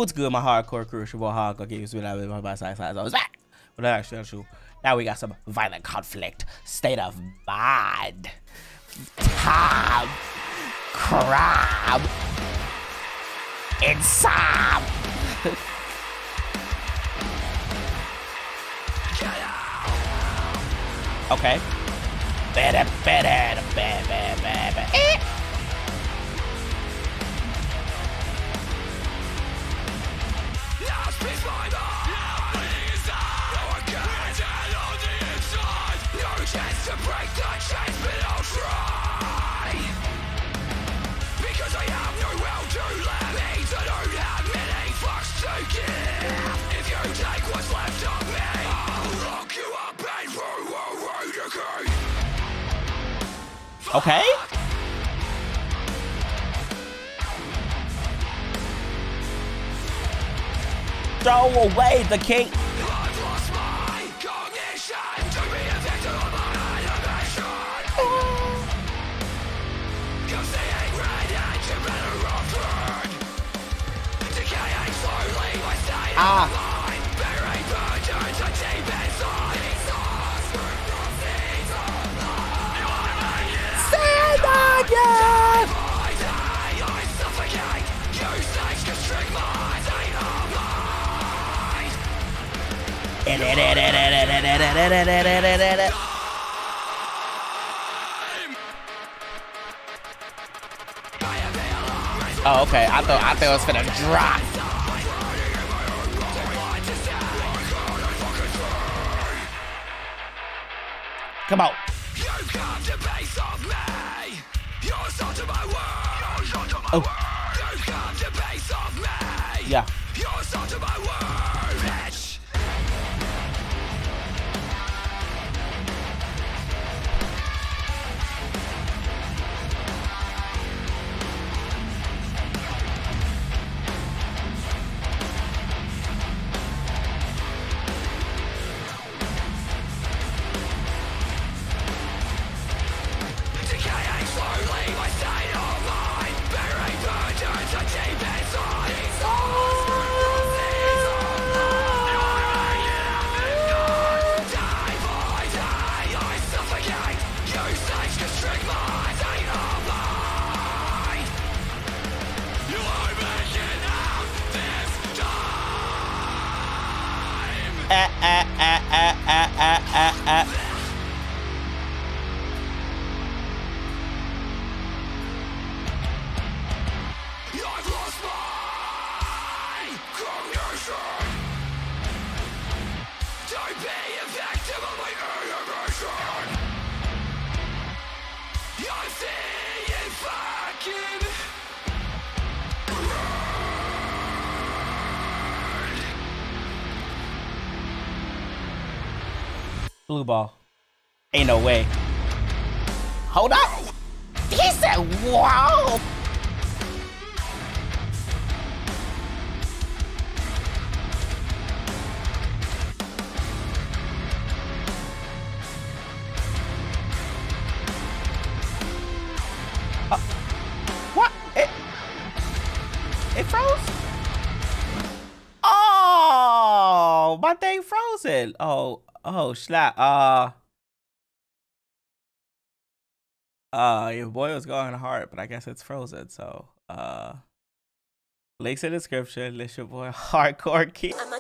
What's good, my hardcore crew? It's your boy Hardcore Games. With my size. I was back with an actual show. Now we got some violent conflict. State of mind. Tom. Crab. And Sam. Okay. Better. Chance to break the chains, but I'll try. Because I have nowhere to live, means I don't have many fucks to give. If you take what's left of me, I'll lock you up and throw away the key. Okay. Throw away the key. I've lost my cognition to be a victim of my animation. Cause the angry and you better return. Decaying slowly, my state of mind. Buried virgins are deep inside. I suffocate. You snakes constrict my state of mind. Oh, okay. I thought it was finna drop. Come on. You come to base of me. You're sort of my world. Oh. You come to base of me. Yeah. You're sort of my world, bitch. Decaying slowly, my state of mind. Buried virgins are deep inside. Die by day, I suffocate. You snakes constrict my state of mind. You are making out this time. I've lost my cognition. Don't be a victim of my animation. I'm seeing fucking Blue ball. Ain't no way. Hold up. He said, wow. What? It froze? Oh, my thing frozen. Oh, slap. Your boy was going hard, but I guess it's frozen. So, links in the description. List your boy Hardcore Kid.